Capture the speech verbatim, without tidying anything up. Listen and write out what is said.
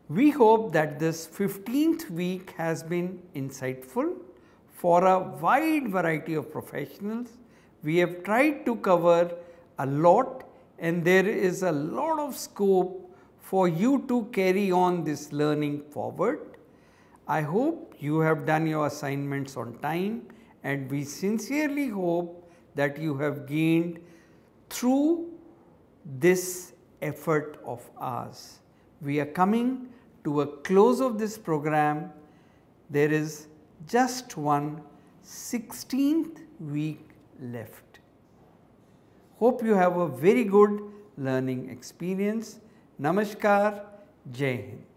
We hope that this fifteenth week has been insightful for a wide variety of professionals. We have tried to cover a lot, and there is a lot of scope for you to carry on this learning forward. I hope you have done your assignments on time, and we sincerely hope that you have gained through this effort of ours. We are coming to a close of this program. There is just one sixteenth week left. Hope you have a very good learning experience. Namaskar, Jai Hind.